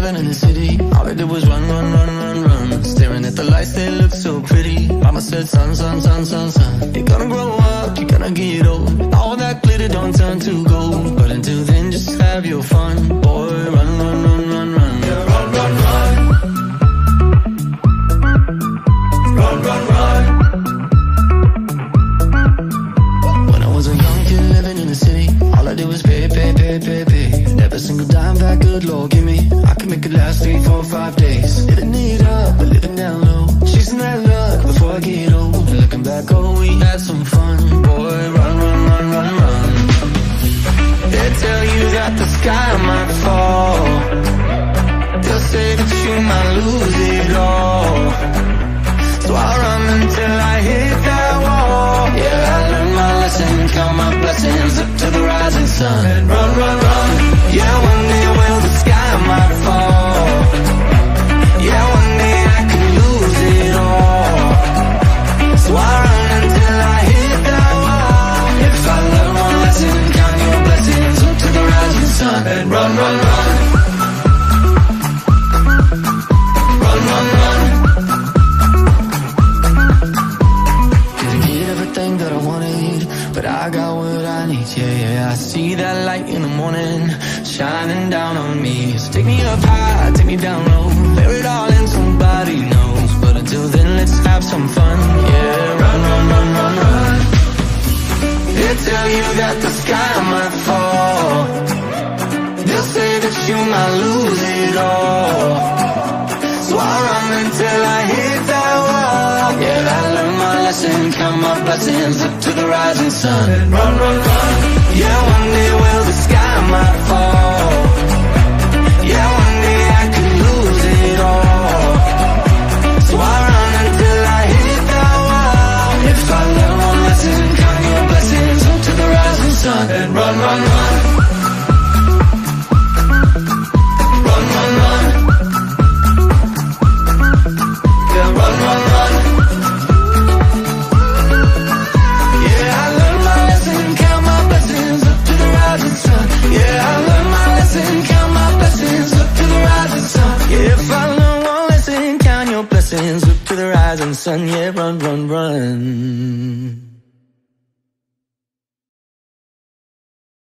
living in the city. All I did was run, run, run, run, run. Staring at the lights, they look so pretty. Mama said, son, son, son, son, son, you're gonna grow up, you're gonna get old. All that glitter don't turn to gold. But until then, just have your fun. Boy, run, run, run, run, run. Yeah, run, run, run. Run, run, run. When I was a young kid living in the city, all I did was pay, pay, pay, pay, pay. And every single dime that good Lord give me, I could make it last 3, 4, 5 days. Living it up, but living down low, chasing that luck before I get old. And looking back, oh, we had some fun. Boy, run, run, run, run, run. They tell you that the sky might fall. They'll say that you might lose it all. So I run until I hit that wall. Yeah, I learned my lesson, count my blessings up to the rising sun. And run, run, run. Yeah, one day, well, the sky might fall. Yeah, one day I could lose it all. So I run until I hit that wall. If I learn one lesson, count your blessings up to the rising sun. And run, run, run. Run, run, run. That I wanted, but I got what I need. Yeah, yeah, I see that light in the morning shining down on me. So take me up high, take me down low, bear it all and somebody knows. But until then, let's have some fun. Yeah, run, run, run, run, run. They tell you that the sky might fall. They'll say that you might lose it all. So I run until I hit that wall. Yeah, I learned my lesson, count my blessings up to the rising sun. And run, run, run. Yeah, one day, well, the sky might fall. Yeah, one day I could lose it all. So I run until I hit that wall. If I learn one lesson, count your blessings up to the rising sun. And run, run, run. Run, run, run. Yeah, run, run, run. Yeah, I learned my lesson, count my blessings up to the rising sun. Yeah, I learned my lesson, count my blessings up to the rising sun. Yeah, if I learn one lesson, count your blessings up to the rising sun. Yeah, run, run, run.